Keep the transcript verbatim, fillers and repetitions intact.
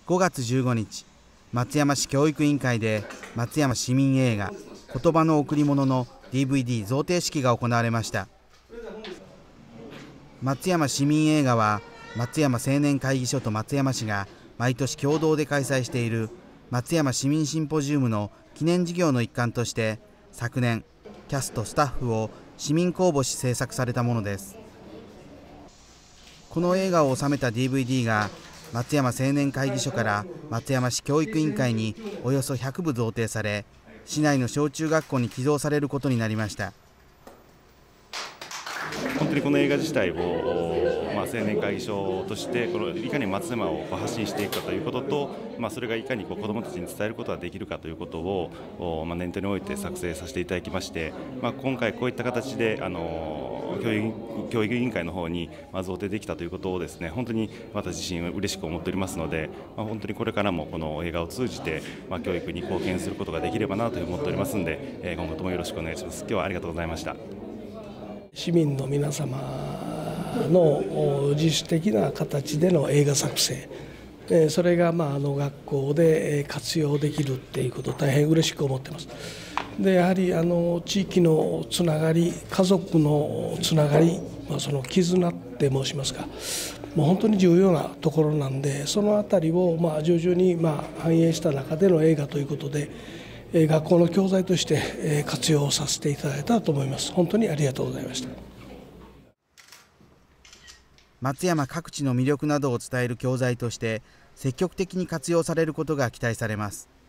ごがつじゅうごにち、松山市教育委員会で松山市民映画言葉の贈り物の ディーブイディー 贈呈式が行われました。松山市民映画は松山青年会議所と松山市が毎年共同で開催している松山市民シンポジウムの記念事業の一環として昨年キャストスタッフを市民公募し制作されたものです。この映画を収めた ディーブイディー が松山青年会議所から松山市教育委員会におよそひゃくぶ贈呈され、市内の小中学校に寄贈されることになりました。 本当にこの映画自体を、まあ、青年会議所としてこのいかに松山を発信していくかということと、まあ、それがいかにこう子どもたちに伝えることができるかということを、まあ、念頭に置いて作成させていただきまして、まあ、今回こういった形であの教育、教育委員会の方にまあ贈呈できたということをですね、本当に私自身嬉しく思っておりますので、まあ、本当にこれからもこの映画を通じて、まあ、教育に貢献することができればなと思っておりますので、えー、今後ともよろしくお願いします。今日はありがとうございました。 市民の皆様の自主的な形での映画作成、それがまああの学校で活用できるっていうことを大変嬉しく思っています。でやはりあの地域のつながり、家族のつながり、まあ、その絆って申しますか、もう本当に重要なところなんで、そのあたりをまあ徐々にまあ反映した中での映画ということで、学校の教材として活用させていただいたと思います。本当にありがとうございました。 松山各地の魅力などを伝える教材として積極的に活用されることが期待されます。